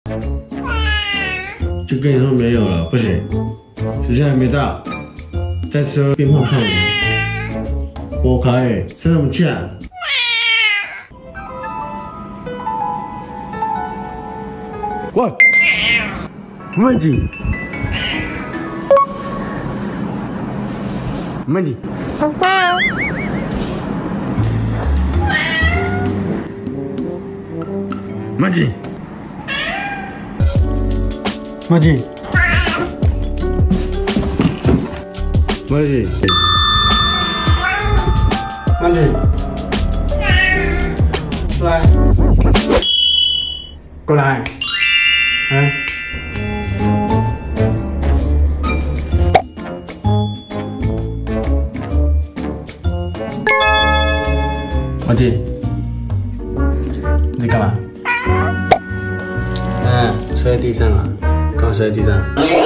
就跟你说没有了，不行，时间还没到，再吃会变胖胖的。不可以，生什么气啊？喂，慢点，慢点。慢点，慢点，慢点，慢点，来，过来，哎，慢点，你在干嘛？睡在地上啊，刚好睡在地上。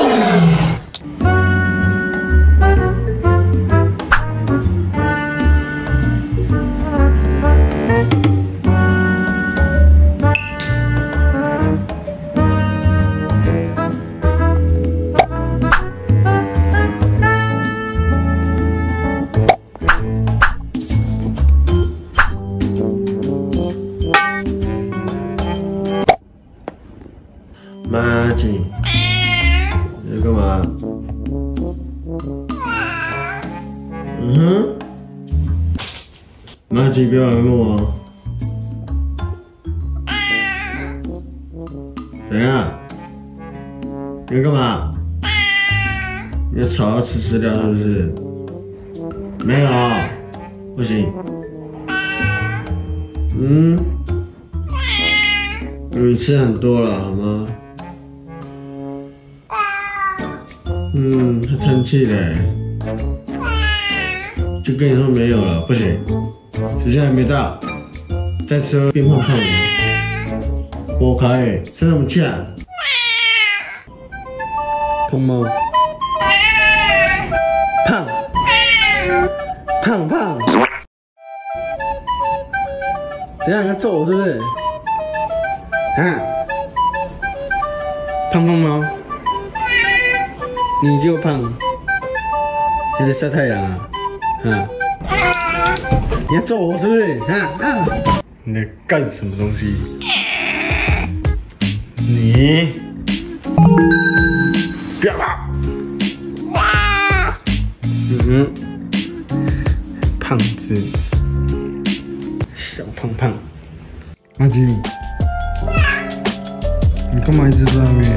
妈吉，你在干嘛？妈吉，不要来摸我。怎样？你在干嘛？你的草要吃掉是不是？没有，不行。你吃很多了好吗？他生气嘞，就跟你说没有了，不行，时间还没到，再吃会变胖胖的。不可以，生什么气啊？胖吗？胖，怎样？要揍我是不是？啊？胖吗？你就胖，现在晒太阳啊，你要揍我是不是？你在干什么东西？你不要啦！胖子，小胖，阿吉，你干嘛一直在那边？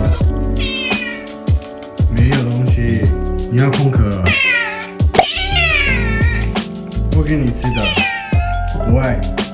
没有东西，你要空壳，我给你吃的，不爱。